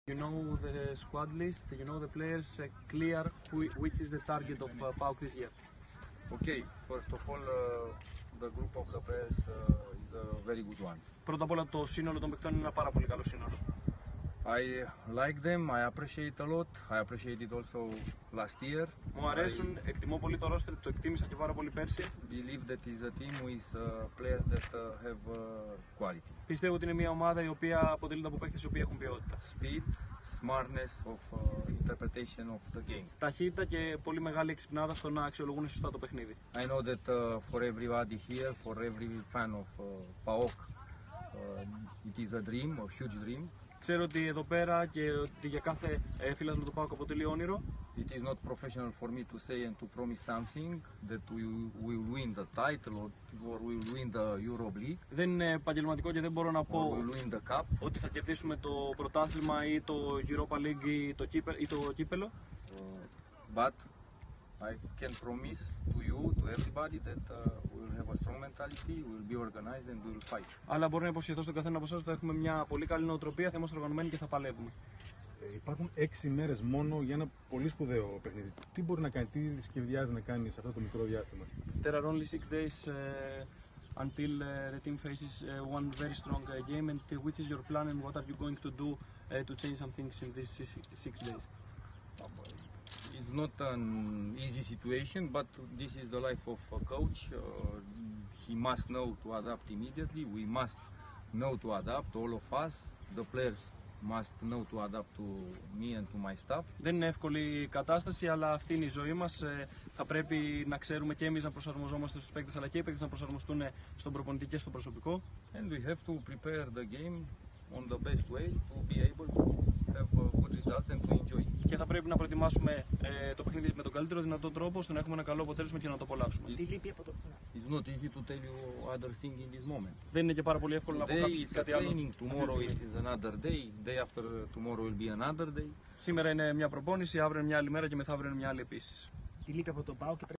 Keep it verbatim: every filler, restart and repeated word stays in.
You know the squad list, you know the players uh, clear who, which is the target of uh, PAOK this year. Okay, first of all, uh, the group of the players uh, is a very good one. Πρώτα απ' όλα το σύνολο των παικτών είναι ένα πάρα πολύ καλό σύνολο. I like them, I appreciate a lot, I appreciated also last year. Μου αρέσουν, I εκτιμώ πολύ το roster, το εκτίμησα και πάρα πολύ πέρσι. Believe that is a team with uh, players that uh, have uh, quality. Πιστεύω ότι είναι μια ομάδα η οποία αποτελείται από παίκτες οι οποίοι έχουν ποιότητα. Speed, smartness of uh, interpretation of the game. Ταχύτητα και πολύ μεγάλη εξυπνάδα στο να αξιολογούν σωστά το παιχνίδι. I know that uh, for everybody here, for every fan of uh, PAOK, uh, it is a dream, a huge dream. Ξέρω ότι εδώ πέρα και ότι για κάθε φίλαθλο του ΠΑΟΚ αποτελεί όνειρο. It is not professional for me to say and to promise something that we will win the title or, or we will win the Europe League. Δεν είναι επαγγελματικό και δεν μπορώ να πω we will win the cup. Ότι θα κερδίσουμε το πρωτάθλημα ή το Europa League ή το, κύπε, ή το κύπελο. Uh, but I can promise to you, to everybody, that uh, we will have a strong mentality, we will be organized and we will fight. Αλλά μπορώ να υποσχεθώ στον καθένα από εσάς ότι θα έχουμε μια πολύ καλή νοοτροπία, θα είμαστε οργανωμένοι και θα παλεύουμε. Ε, υπάρχουν έξι μέρες μόνο για ένα πολύ σπουδαίο παιχνίδι. Τι μπορεί να κάνει, τι σχεδιάζει να κάνει σε αυτό το μικρό διάστημα? There are only six days uh, until uh, the team faces uh, one very strong uh, game. And uh, which is your plan and what are you going to do uh, to change some things in these six days? It's not an easy situation, but this is the life of a coach. Uh, he must know to adapt immediately. We must know to adapt, all of us. The players must know to adapt to me and to my staff. Δεν είναι εύκολη η κατάσταση, αλλά αυτή είναι η ζωή μας. Θα πρέπει να ξέρουμε και εμείς να προσαρμοζόμαστε στους παίκτες, αλλά και οι παίκτες να προσαρμοστούν στον προπονητή και στο προσωπικό. And we have to prepare the game on the best way to be able to have good results and to enjoy. Και θα πρέπει να προετοιμάσουμε ε, το παιχνίδι με τον καλύτερο δυνατό τρόπο, ώστε να έχουμε ένα καλό αποτέλεσμα και να το απολαύσουμε. It's not easy to tell you other thing in this moment. Δεν είναι και πάρα πολύ εύκολο να πω κάτι άλλο. Tomorrow it is another day. Day after tomorrow will be another day. Σήμερα είναι μια προπόνηση, αύριο είναι μια άλλη μέρα και μεθαύριο είναι μια άλλη επίσης. Τι λείπει από τον ΠΑΟΚ?